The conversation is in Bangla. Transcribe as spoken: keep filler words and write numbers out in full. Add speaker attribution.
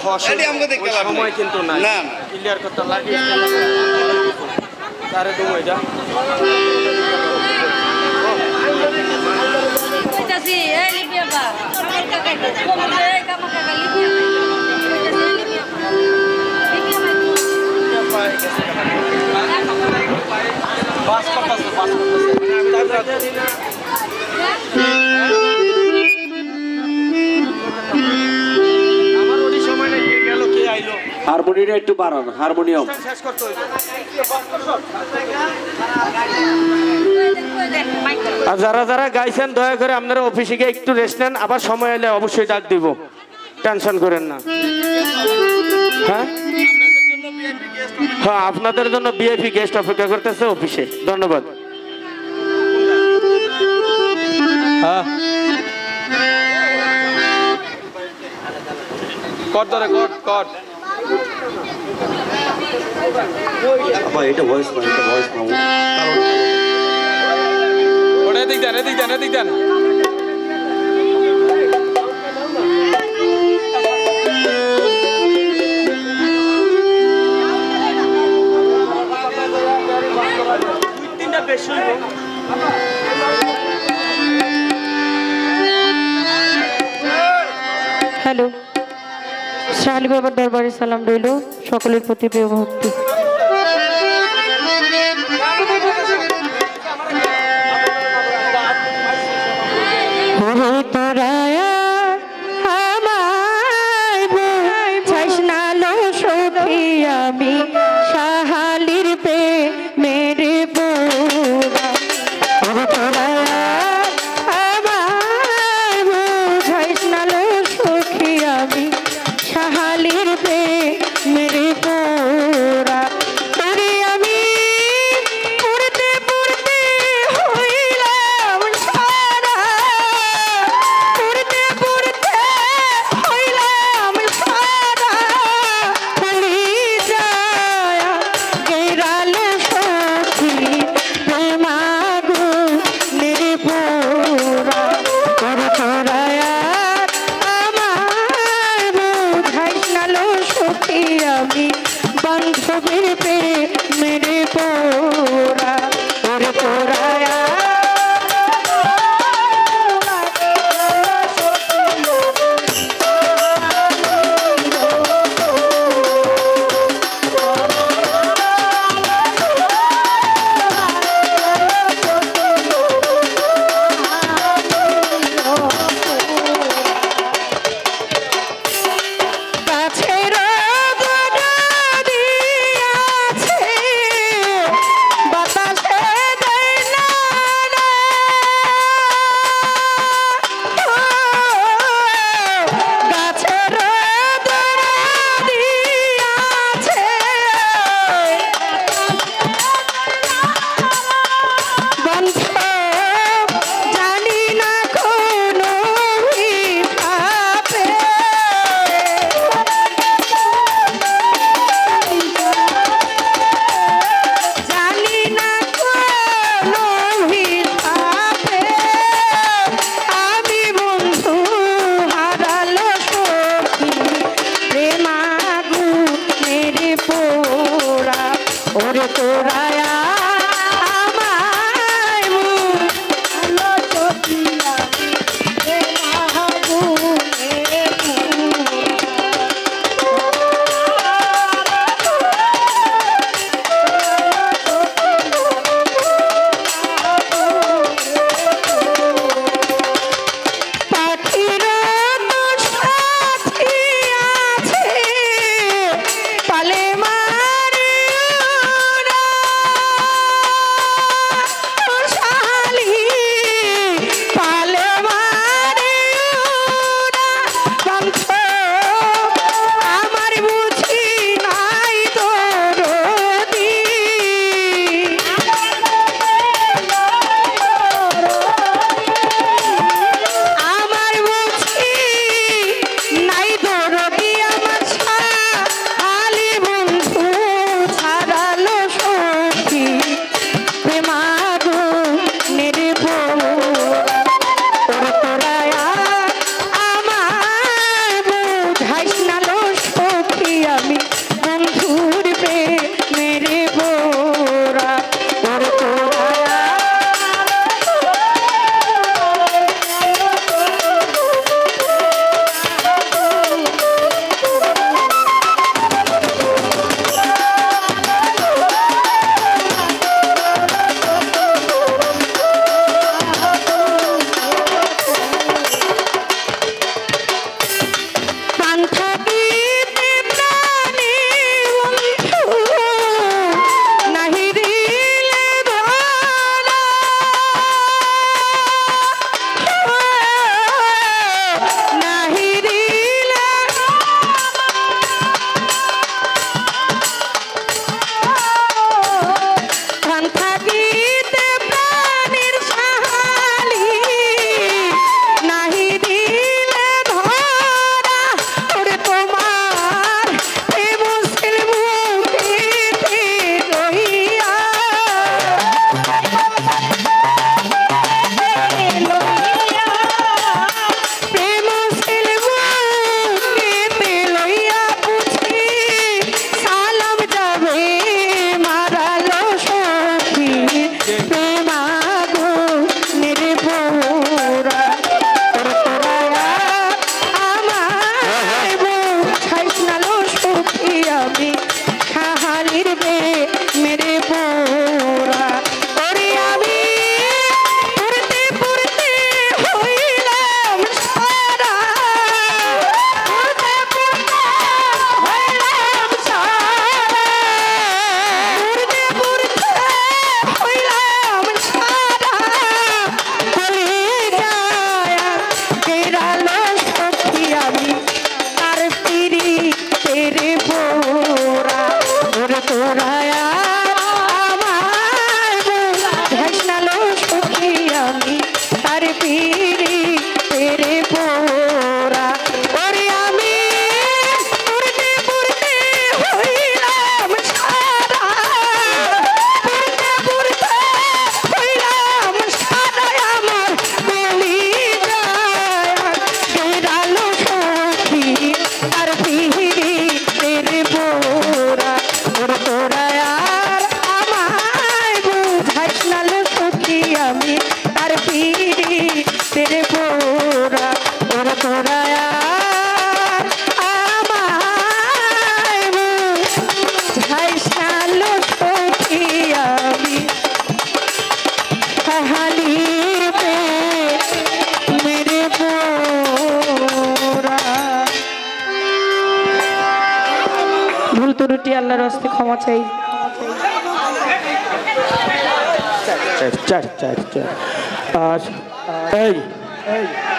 Speaker 1: সময় কিন্তু নাই না ক্লিয়ার করতে লাগে তারে তুমি এটা
Speaker 2: এটা সি এই লিবিয়া বা কাকা কাকা কোমরে কাকা কাকা লিবিয়া
Speaker 1: বাস করতেছে বাস করতেছে আমার ওই সময়টা কে গেল কে আইলো
Speaker 3: হারমোনিয়ামটা একটু বাড়ান হারমোনিয়াম
Speaker 1: শেষ করতে হইলো আর যারা যারা গাইছেন দয়া করে আপনারা অফিসে গিয়ে একটু রেস্ট নেন আবার সময় এলে অবশ্যই ডাক দিব টেনশন করেন না হ্যাঁ হ্যাঁ আপনাদের জন্য ভিআইপি গেস্ট অপেক্ষা করতেছে অফিসে ধন্যবাদ হ্যাঁ কট ধরে কট কট
Speaker 3: এটা ভয়েস না এটা ভয়েস না
Speaker 1: ওটা এদিক দেন এদিক দেন এদিক দেন তিনটা বেশি
Speaker 4: হ্যালো শাহালি বাবার দরবারে সালাম রইল সকলের প্রতি প্রিয় ভক্তি আমি শাহালির পে মেরে বোরা শাহালির পে মেরে পোরা তারে আমি পড়তে পড়তে হইলাম সারা পড়তে পড়তে হইলাম সারা পড়ি যায় গেরালে সখী প্রেমাগো মেরে পোরা কর তোরায়া আমি বান্ধবীর পে মেরে পোরা ওরে পোরায়া ভুল ত্রুটি আল্লাহর হস্তে ক্ষমা চাই।
Speaker 1: চার চার চার চার আর এই